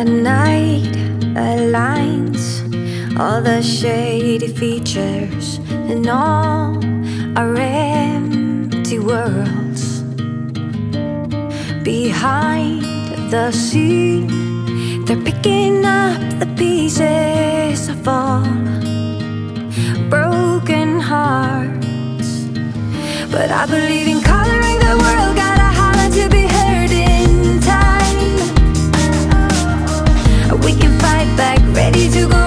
At night, aligns all the shady features in all our empty worlds. Behind the scene, they're picking up the pieces of all broken hearts. But I believe in coloring the world, gotta holler to be heard in time. We can fight back, ready to go